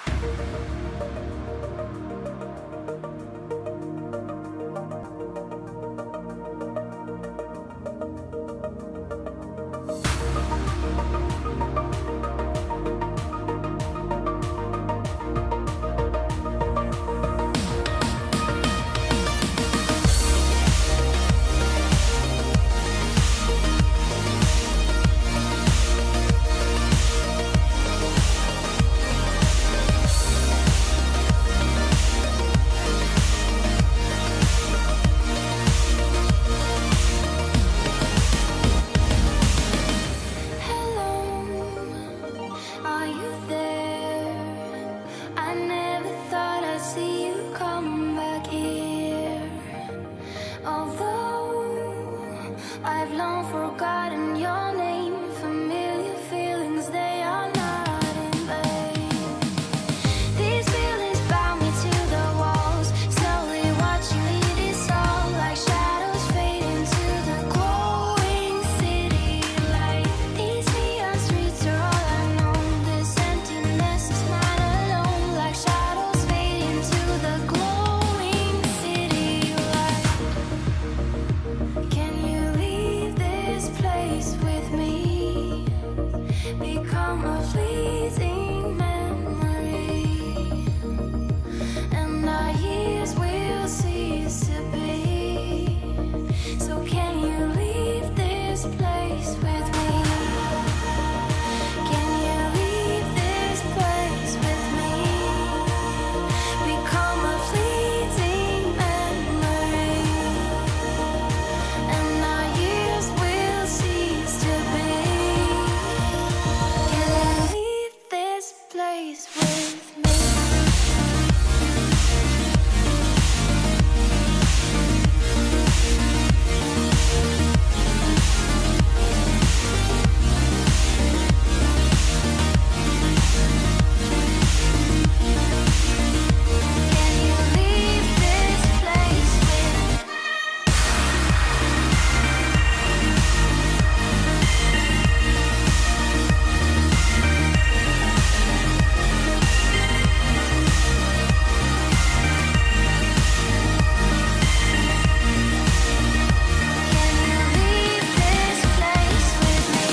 I've long forgotten your name. Familiar feelings, they are not in vain. These feelings bound me to the walls, slowly watching me dissolve like shadows fade into the glowing city light. These neon streets are all I know. This emptiness is not alone, like shadows fade into the glowing city light. Can you leave this place with me? Become a fleeting memory, and our years will cease to be. So can you leave this place with me? Can you leave this place with me? Become a fleeting memory, and our years will cease to be. Can you leave this place with me? Can you leave this place with me? Can you leave this place with me?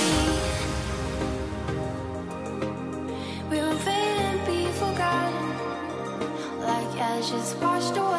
We'll fade and be forgotten, like ashes washed away.